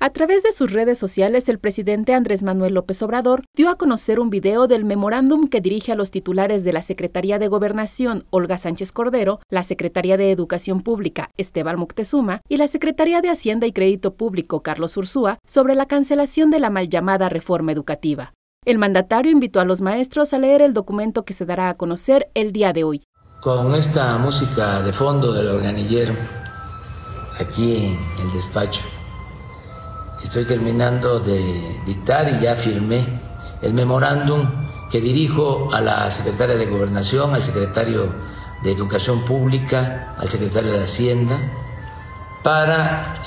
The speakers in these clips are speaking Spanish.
A través de sus redes sociales, el presidente Andrés Manuel López Obrador dio a conocer un video del memorándum que dirige a los titulares de la Secretaría de Gobernación, Olga Sánchez Cordero, la Secretaría de Educación Pública, Esteban Moctezuma, y la Secretaría de Hacienda y Crédito Público, Carlos Ursúa, sobre la cancelación de la mal llamada reforma educativa. El mandatario invitó a los maestros a leer el documento que se dará a conocer el día de hoy. Con esta música de fondo del organillero, aquí en el despacho, estoy terminando de dictar y ya firmé el memorándum que dirijo a la secretaria de Gobernación, al secretario de Educación Pública, al secretario de Hacienda, para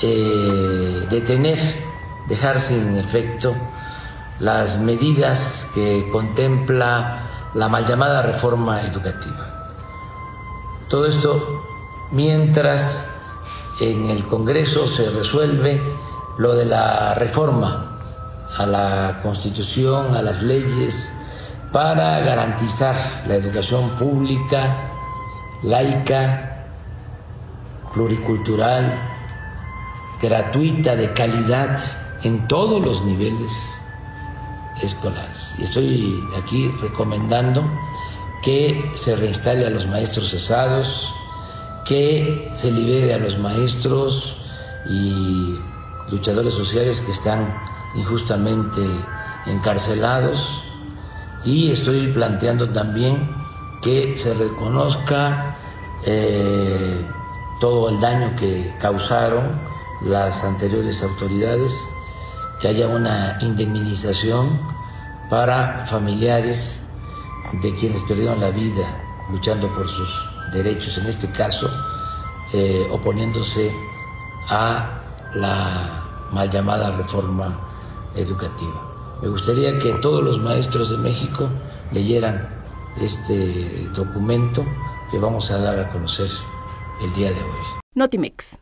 dejar sin efecto las medidas que contempla la mal llamada reforma educativa. Todo esto mientras en el Congreso se resuelve lo de la reforma a la Constitución, a las leyes, para garantizar la educación pública, laica, pluricultural, gratuita, de calidad en todos los niveles escolares. Y estoy aquí recomendando que se reinstale a los maestros cesados, que se libere a los maestros y luchadores sociales que están injustamente encarcelados, y estoy planteando también que se reconozca todo el daño que causaron las anteriores autoridades, que haya una indemnización para familiares de quienes perdieron la vida luchando por sus derechos, en este caso oponiéndose a la mal llamada reforma educativa. Me gustaría que todos los maestros de México leyeran este documento que vamos a dar a conocer el día de hoy. Notimex.